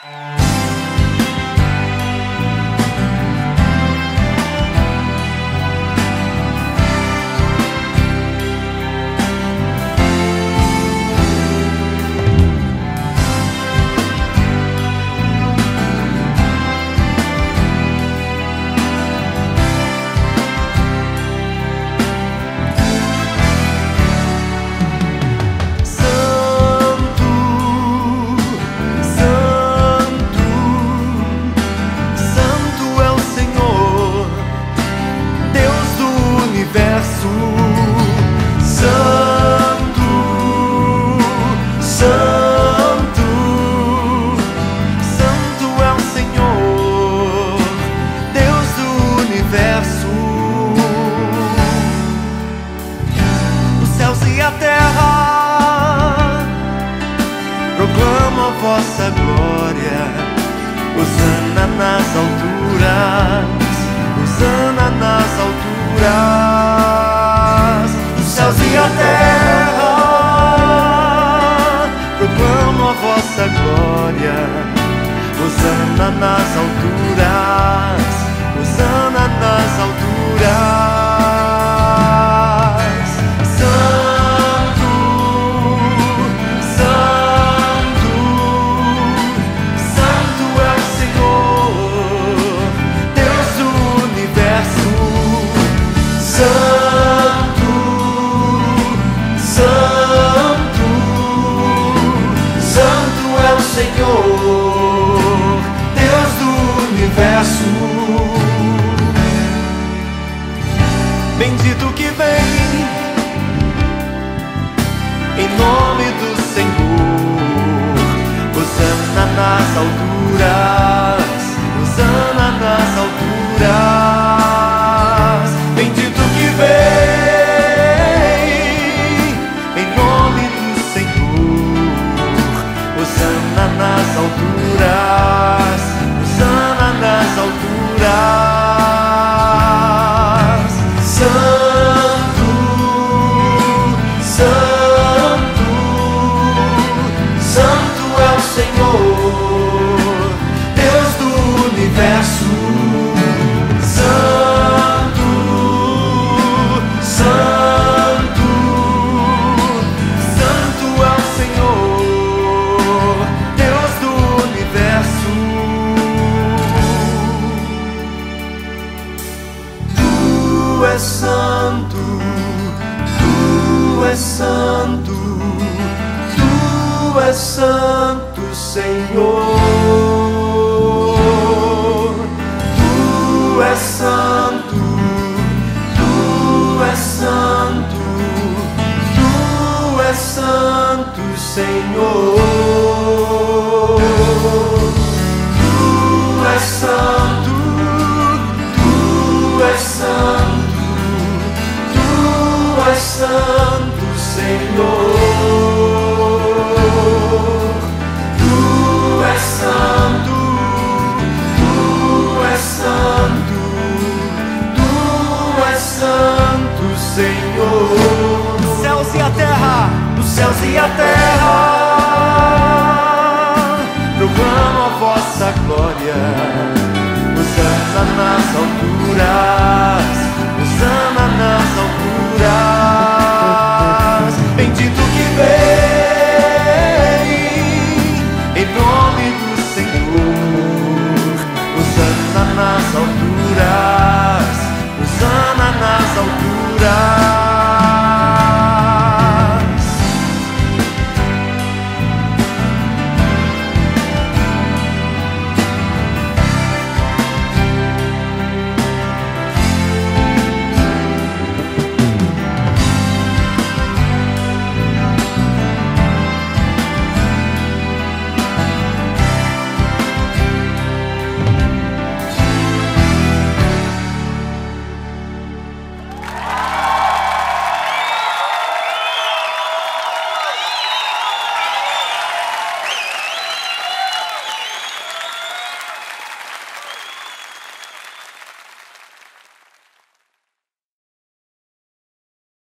Vossa glória, hosana nas alturas, hosana nas alturas. Os céus e a terra proclamam a vossa glória, hosana nas alturas, hosana nas alturas. Senhor, Deus do universo, bendito que vem em nome do Senhor. Hosana nas alturas, hosana nas alturas, bendito que vem em nome do Senhor. Hosana nas alturas, hosana nas alturas. Santo, Santo, Santo é o Senhor, Deus do universo. Santo, Santo, Santo é o Senhor, Deus do universo. Tu és santo, tu és santo, tu és santo, Senhor. Tu és santo, tu és santo, tu és santo, Senhor. Tu és santo, tu és santo, tu és santo, Senhor. Tu és santo, tu és santo, tu és santo, Senhor. Dos céus e a terra, dos céus e a terra proclamam a vossa glória. Hosana nas alturas,